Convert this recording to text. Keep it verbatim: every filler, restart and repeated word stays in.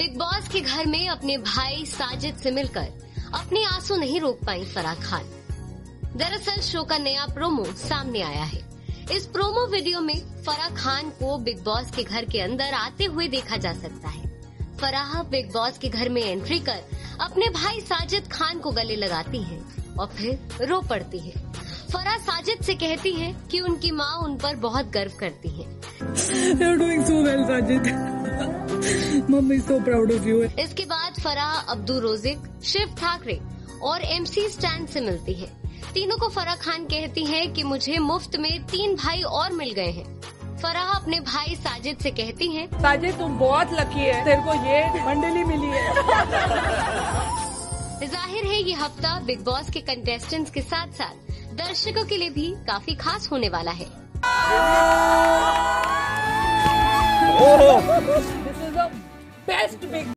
Big boss के घर में अपने भाई साजिद से मिलकर अपने आंसू नहीं रोक पाई फराह खान। दरअसल शो का नया प्रोमो सामने आया है। इस प्रोमो वीडियो में फराह खान को बिग बॉस के घर के अंदर आते हुए देखा जा सकता है। फराह बिग बॉस के घर में एंट्री कर अपने भाई साजिद खान को गले लगाती है और फिर रो पड़ती है। फराह साजिद से कहती है कि उनकी माँ उन पर बहुत गर्व करती है। You're doing so well, Sajid. Mom is so proud of you. इसके बाद फराह अब्दू रोजिक, शिव ठाकरे और एमसी स्टैन से मिलती है। तीनों को फराह खान कहती है कि मुझे मुफ्त में तीन भाई और मिल गए हैं। फराह अपने भाई साजिद से कहती हैं, साजिद तुम बहुत लकी है, तेरे को ये मंडली मिली है। जाहिर है ये हफ्ता बिग बॉस के कंटेस्टेंट्स के साथ साथ दर्शकों के लिए भी काफी खास होने वाला है। This is the best big